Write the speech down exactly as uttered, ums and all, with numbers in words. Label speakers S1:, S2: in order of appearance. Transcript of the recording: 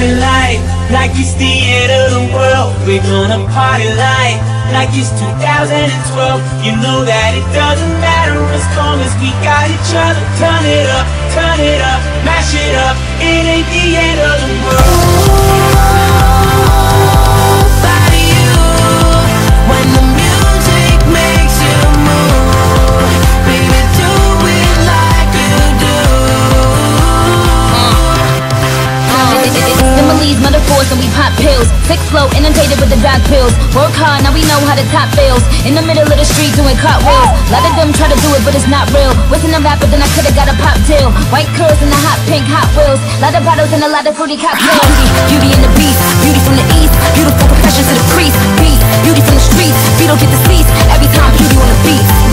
S1: party like, like it's the end of the world. We're gonna party like, like it's two thousand twelve. You know that it doesn't matter as long as we got each other. Turn it up, turn it up, mash it up. It ain't the end of the world. Body you, when the music makes you move, baby, do it like you do.
S2: Similes, metaphors, and we pop pills. Sick flow, inundated with the dark pills. Work hard, now we know how to top bills. In the middle of the street doing cartwheels. A lot of them try to do it, but it's not real. Wasn't a rapper, then I could've got a pop deal. White curls and the hot pink Hot Wheels. Lot of bottles and a lot of fruity cocktails. Beauty, beauty and the beast. Beauty from the east. Beautiful confessions to the priest. Beast, beauty from the streets. Beat don't get the seats. Every time beauty on the beat.